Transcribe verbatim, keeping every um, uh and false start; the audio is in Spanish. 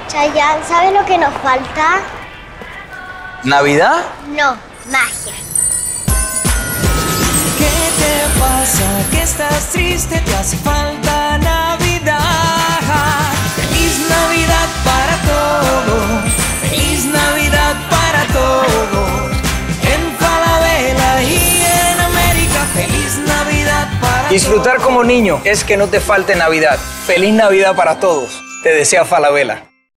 Chayanne, ¿sabes lo que nos falta? ¿Navidad? No, magia. ¿Qué te pasa? ¿Que estás triste? ¿Te hace falta Navidad? ¡Feliz Navidad para todos! ¡Feliz Navidad para todos! En Falabella y en América, ¡feliz Navidad para todos! Disfrutar como niño es que no te falte Navidad. ¡Feliz Navidad para todos! Te desea Falabella.